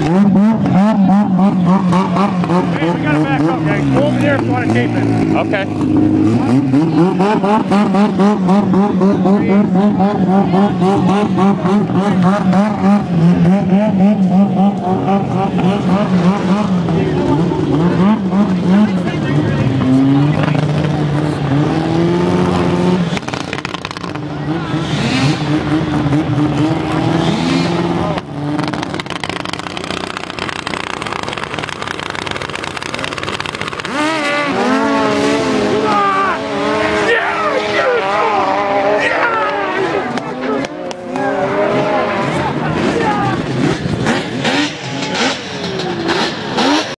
Hey, we gotta back up, gang. Go over there if you want to tape it. Okay.